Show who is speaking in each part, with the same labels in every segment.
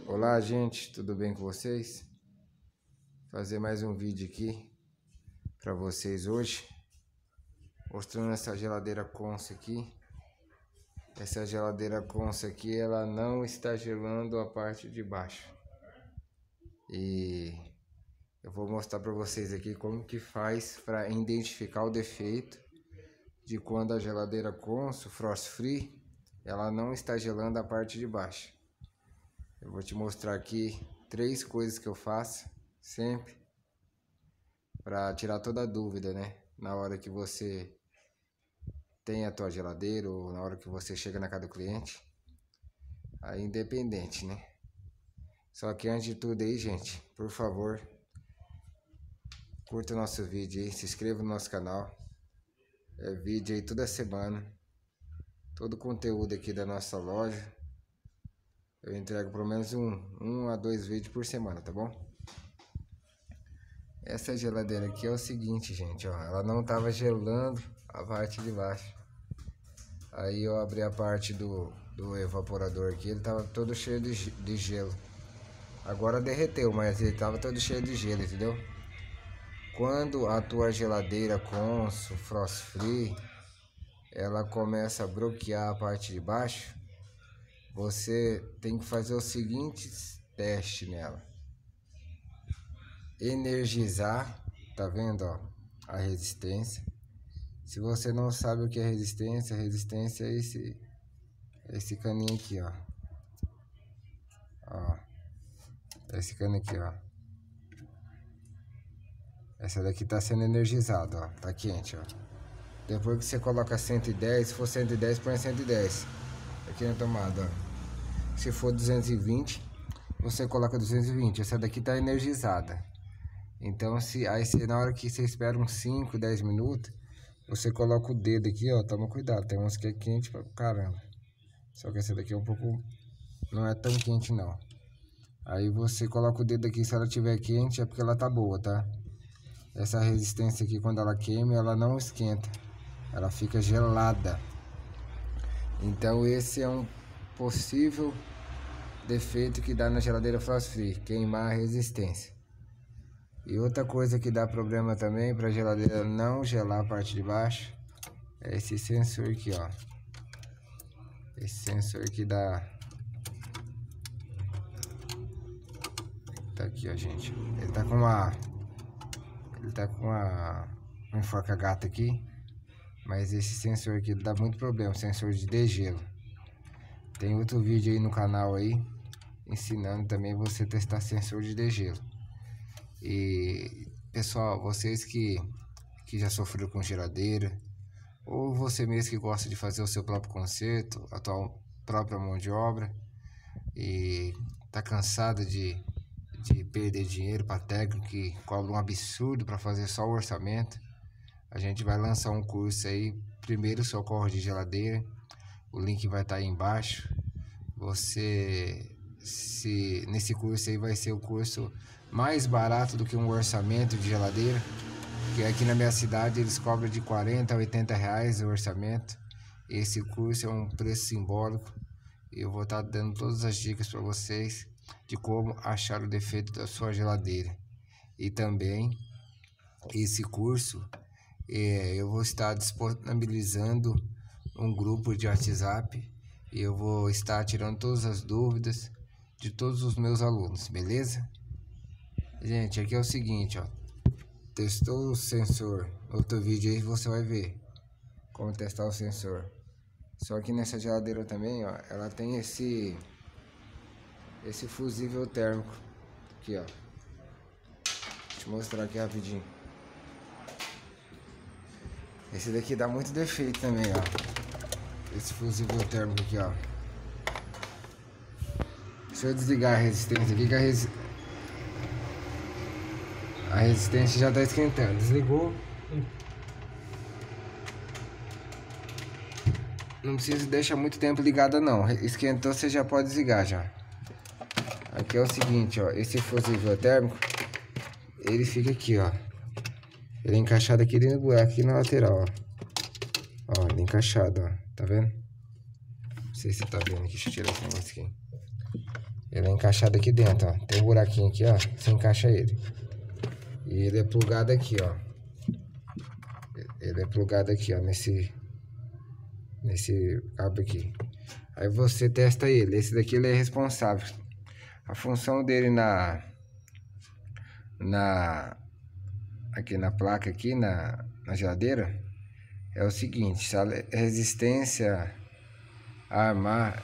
Speaker 1: Olá, gente, tudo bem com vocês? Fazer mais um vídeo aqui para vocês hoje, mostrando essa geladeira Consa aqui. Essa geladeira Consa aqui, ela não está gelando a parte de baixo. E eu vou mostrar para vocês aqui como que faz para identificar o defeito de quando a geladeira Consa Frost Free, ela não está gelando a parte de baixo. Eu vou te mostrar aqui 3 coisas que eu faço sempre para tirar toda a dúvida, né? Na hora que você tem a tua geladeira ou na hora que você chega na casa do cliente, aí independente, né? Só que antes de tudo aí, gente, por favor, curta o nosso vídeo aí, se inscreva no nosso canal. É vídeo aí toda semana, todo o conteúdo aqui da nossa loja. Eu entrego pelo menos um a 2 vídeos por semana, tá bom? Essa geladeira aqui é o seguinte, gente, ó, ela não tava gelando a parte de baixo. Aí eu abri a parte do evaporador aqui, ele tava todo cheio de gelo. Agora derreteu, mas ele tava todo cheio de gelo, entendeu? Quando a tua geladeira Consa Frost Free, ela começa a bloquear a parte de baixo, você tem que fazer os seguintes testes nela. Energizar, tá vendo, ó, a resistência. Se você não sabe o que é resistência é esse caninho aqui, ó. Ó, esse cano aqui, ó. Essa daqui tá sendo energizada, ó, tá quente, ó. Depois que você coloca 110, se for 110, põe 110 aqui na tomada, ó. Se for 220, você coloca 220. Essa daqui tá energizada. Então, na hora que você espera uns 5, 10 minutos, você coloca o dedo aqui, ó. Toma cuidado, tem umas que é quente pra caramba. Só que essa daqui é um pouco... não é tão quente, não. Aí você coloca o dedo aqui, se ela estiver quente, é porque ela tá boa, tá? Essa resistência aqui, quando ela queima, ela não esquenta. Ela fica gelada. Então, esse é um possível defeito que dá na geladeira Frost Free, queimar a resistência. E outra coisa que dá problema também para a geladeira não gelar a parte de baixo é esse sensor aqui, ó. Esse sensor aqui tá aqui, ó, gente. Ele tá com um enforca-gato aqui, mas esse sensor aqui dá muito problema, sensor de degelo. Tem outro vídeo aí no canal aí ensinando também você testar sensor de degelo. E pessoal, vocês que já sofreram com geladeira, ou você mesmo que gosta de fazer o seu próprio conserto, a tua própria mão de obra, e tá cansado de perder dinheiro para técnico que cobra um absurdo para fazer só o orçamento, a gente vai lançar um curso aí, primeiro socorro de geladeira. O link vai estar aí embaixo. Nesse curso aí vai ser o curso mais barato do que um orçamento de geladeira, que aqui na minha cidade eles cobram de 40 a 80 reais o orçamento. Esse curso é um preço simbólico e eu vou estar dando todas as dicas para vocês de como achar o defeito da sua geladeira. E também esse curso eu vou estar disponibilizando um grupo de WhatsApp e eu vou estar tirando todas as dúvidas de todos os meus alunos, beleza? Gente, aqui é o seguinte, ó. Testou o sensor, outro vídeo aí você vai ver como testar o sensor. Só que nessa geladeira também, ó, ela tem esse fusível térmico aqui, ó. Deixa eu mostrar aqui rapidinho. Esse daqui dá muito defeito também, ó. Esse fusível térmico aqui, ó. Deixa eu desligar a resistência aqui, que a resistência já tá esquentando. Desligou. Não precisa deixar muito tempo ligada não. Esquentou, você já pode desligar já. Aqui é o seguinte, ó. Esse fusível térmico, ele fica aqui, ó. Ele é encaixado aqui dentro do buraco, aqui na lateral, ó. Ó, ele é encaixado, ó. Tá vendo? Não sei se você tá vendo aqui. Deixa eu tirar esse negócio aqui. Ele é encaixado aqui dentro, ó. Tem um buraquinho aqui, ó. Você encaixa ele. E ele é plugado aqui, ó. Ele é plugado aqui, ó. Nesse cabo aqui. Aí você testa ele. Esse daqui ele é responsável. A função dele aqui na placa, aqui na geladeira, é o seguinte: se a resistência armar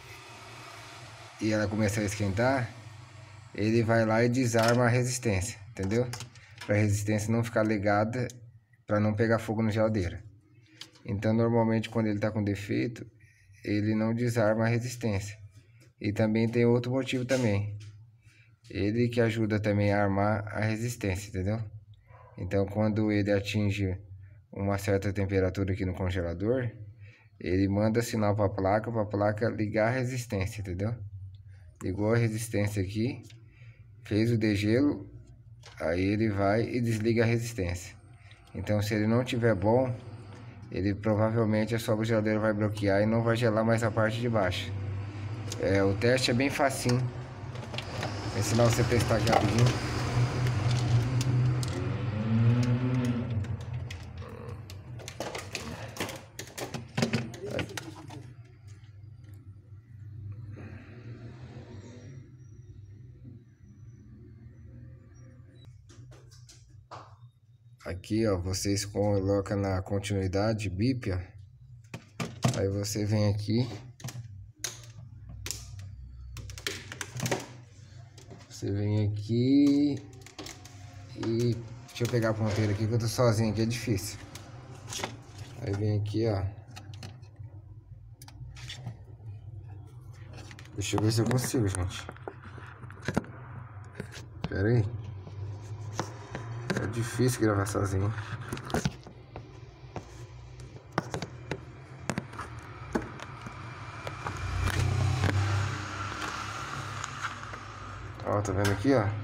Speaker 1: e ela começar a esquentar, ele vai lá e desarma a resistência, entendeu? Para a resistência não ficar ligada, para não pegar fogo na geladeira. Então normalmente quando ele está com defeito, ele não desarma a resistência. E também tem outro motivo também, ele que ajuda também a armar a resistência, entendeu? Então quando ele atinge uma certa temperatura aqui no congelador, ele manda sinal para a placa ligar a resistência, entendeu? Ligou a resistência aqui, fez o degelo, aí ele vai e desliga a resistência. Então se ele não tiver bom, ele provavelmente a sua geladeira vai bloquear e não vai gelar mais a parte de baixo. O teste é bem facinho. Vou ensinar você a testar aqui rapidinho. Aqui, ó, vocês colocam na continuidade bip, ó. Aí você vem aqui. Você vem aqui e... Deixa eu pegar a ponteira aqui que eu tô sozinho aqui, é difícil. Aí vem aqui, ó. Deixa eu ver se eu consigo, gente. Pera aí. É difícil gravar sozinho. Ó, tá vendo aqui, ó?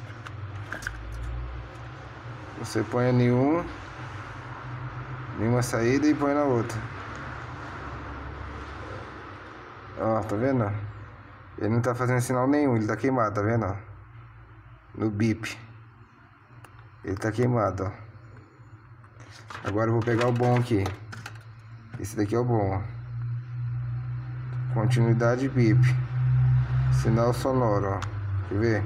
Speaker 1: Você põe nenhuma saída e põe na outra. Ó, tá vendo? Ele não tá fazendo sinal nenhum, ele tá queimado, tá vendo? Ó? No bip. Ele tá queimado, ó. Agora eu vou pegar o bom aqui. Esse daqui é o bom, ó. Continuidade bip. Sinal sonoro, ó. Quer ver?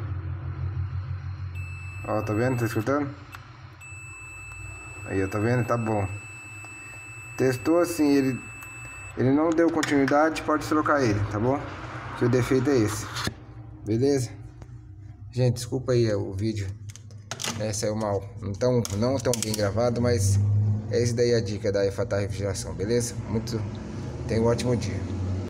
Speaker 1: Ó, tá vendo? Tá escutando? Aí, ó, tá vendo? Tá bom. Testou assim, ele não deu continuidade, pode trocar ele, tá bom? Que o defeito é esse. Beleza? Gente, desculpa aí o vídeo, né? Saiu mal. Não tão bem gravado, mas é isso daí a dica da EFATAR Refrigeração, beleza? Tenha um ótimo dia.